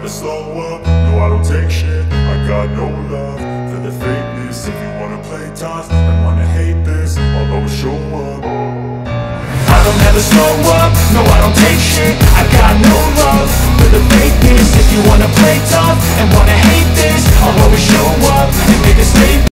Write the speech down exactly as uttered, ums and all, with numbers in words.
never slow up, no I don't take shit. I got no love for the fakeness. If you wanna play tough and wanna hate this, I'll always show up. I don't ever slow up, no I don't take shit. I got no love for the fakeness. If you wanna play tough and wanna hate this, I'll always show up and make a statement.